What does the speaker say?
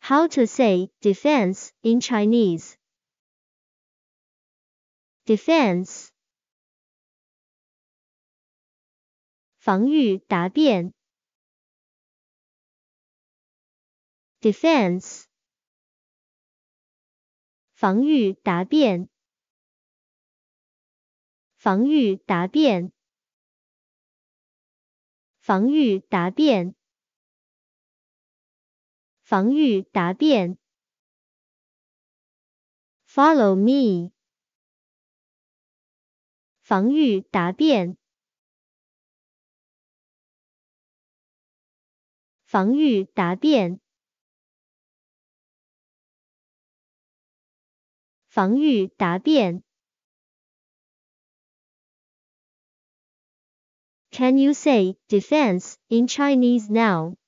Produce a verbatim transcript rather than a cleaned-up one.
How to say defense in Chinese? Defense 防御答辩 Defense 防御答辩防御答辩防御答辩防御答辩 Follow me 防御答辩防御答辩防御答辩 Can you say defense in Chinese now?